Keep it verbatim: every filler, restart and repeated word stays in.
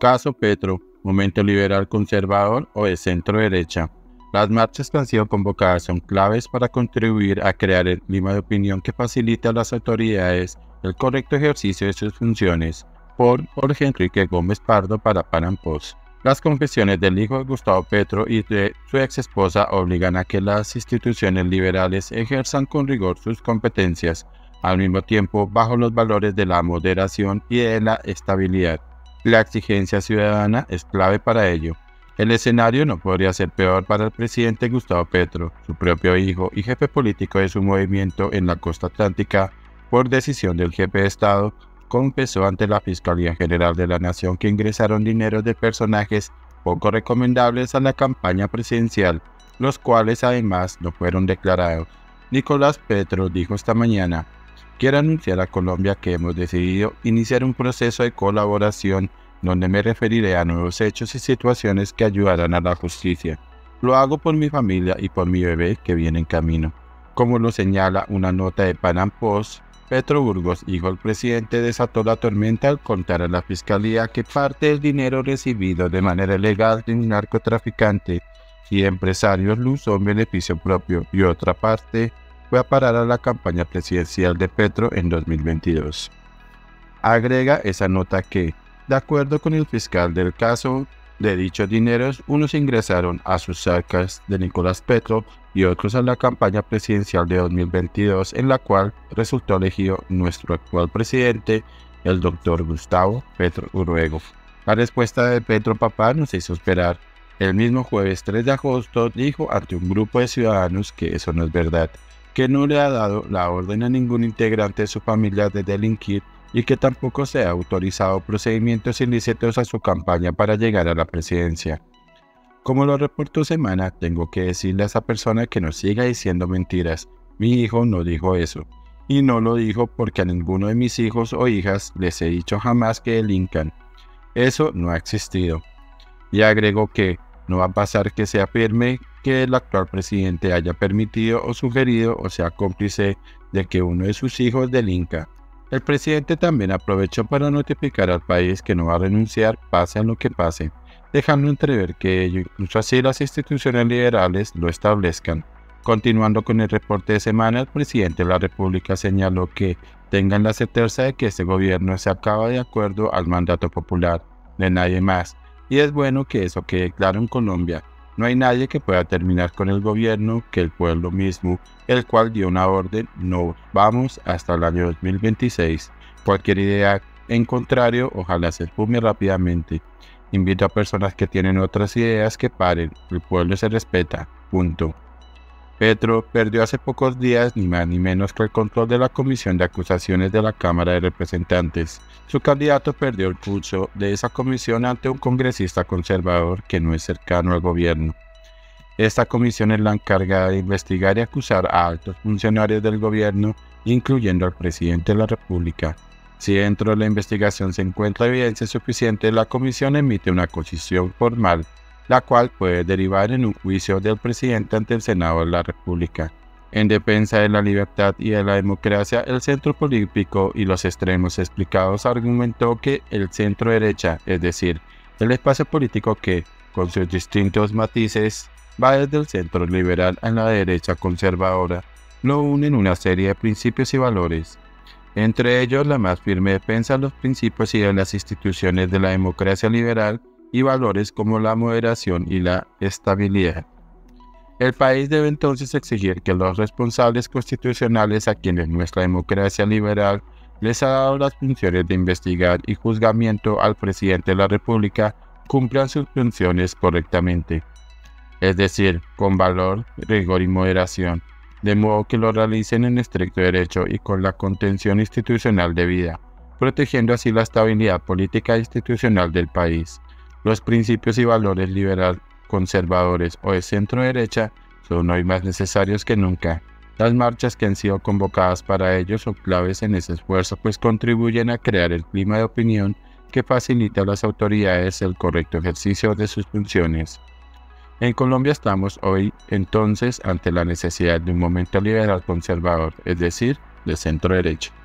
Caso Petro, momento liberal conservador o de centro derecha. Las marchas que han sido convocadas son claves para contribuir a crear el clima de opinión que facilite a las autoridades el correcto ejercicio de sus funciones. Por Jorge Enrique Gómez Pardo para Panam Post. Las confesiones del hijo de Gustavo Petro y de su ex esposa obligan a que las instituciones liberales ejerzan con rigor sus competencias, al mismo tiempo bajo los valores de la moderación y de la estabilidad. La exigencia ciudadana es clave para ello. El escenario no podría ser peor para el presidente Gustavo Petro, su propio hijo y jefe político de su movimiento en la costa atlántica. Por decisión del jefe de Estado, confesó ante la Fiscalía General de la Nación que ingresaron dineros de personajes poco recomendables a la campaña presidencial, los cuales además no fueron declarados. Nicolás Petro dijo esta mañana: quiero anunciar a Colombia que hemos decidido iniciar un proceso de colaboración donde me referiré a nuevos hechos y situaciones que ayudarán a la justicia. Lo hago por mi familia y por mi bebé que viene en camino. Como lo señala una nota de Panam Post, Petro Burgos, hijo del presidente, desató la tormenta al contar a la Fiscalía que parte del dinero recibido de manera ilegal de un narcotraficante y empresarios lo usó en beneficio propio y otra parte fue a parar a la campaña presidencial de Petro en dos mil veintidós. Agrega esa nota que, de acuerdo con el fiscal del caso, de dichos dineros, unos ingresaron a sus arcas de Nicolás Petro y otros a la campaña presidencial de dos mil veintidós, en la cual resultó elegido nuestro actual presidente, el doctor Gustavo Petro Urrego. La respuesta de Petro Papá nos hizo esperar. El mismo jueves tres de agosto dijo ante un grupo de ciudadanos que eso no es verdad, que no le ha dado la orden a ningún integrante de su familia de delinquir y que tampoco se ha autorizado procedimientos ilícitos a su campaña para llegar a la presidencia. Como lo reportó Semana, tengo que decirle a esa persona que no siga diciendo mentiras. Mi hijo no dijo eso. Y no lo dijo porque a ninguno de mis hijos o hijas les he dicho jamás que delincan. Eso no ha existido. Y agregó que no va a pasar que se afirme que el actual presidente haya permitido o sugerido o sea cómplice de que uno de sus hijos delinca. El presidente también aprovechó para notificar al país que no va a renunciar pase a lo que pase, dejando entrever que ello, incluso así las instituciones liberales lo establezcan. Continuando con el reporte de Semana, el presidente de la República señaló que tengan la certeza de que este gobierno se acaba de acuerdo al mandato popular, de nadie más, y es bueno que eso quede claro en Colombia. No hay nadie que pueda terminar con el gobierno que el pueblo mismo, el cual dio una orden, no vamos hasta el año dos mil veintiséis. Cualquier idea en contrario, ojalá se esfume rápidamente. Invito a personas que tienen otras ideas que paren, el pueblo se respeta, punto. Petro perdió hace pocos días ni más ni menos que el control de la Comisión de Acusaciones de la Cámara de Representantes. Su candidato perdió el pulso de esa comisión ante un congresista conservador que no es cercano al gobierno. Esta comisión es la encargada de investigar y acusar a altos funcionarios del gobierno, incluyendo al presidente de la República. Si dentro de la investigación se encuentra evidencia suficiente, la comisión emite una acusación formal, la cual puede derivar en un juicio del presidente ante el Senado de la República. En defensa de la libertad y de la democracia, el centro político y los extremos explicados argumentó que el centro derecha, es decir, el espacio político que, con sus distintos matices, va desde el centro liberal a la derecha conservadora, lo unen una serie de principios y valores. Entre ellos, la más firme defensa de los principios y de las instituciones de la democracia liberal y valores como la moderación y la estabilidad. El país debe entonces exigir que los responsables constitucionales a quienes nuestra democracia liberal les ha dado las funciones de investigar y juzgamiento al presidente de la República cumplan sus funciones correctamente, es decir, con valor, rigor y moderación, de modo que lo realicen en estricto derecho y con la contención institucional debida, protegiendo así la estabilidad política e institucional del país. Los principios y valores liberal, conservadores o de centro derecha son hoy más necesarios que nunca. Las marchas que han sido convocadas para ello son claves en ese esfuerzo, pues contribuyen a crear el clima de opinión que facilita a las autoridades el correcto ejercicio de sus funciones. En Colombia estamos hoy entonces ante la necesidad de un momento liberal conservador, es decir, de centro derecha.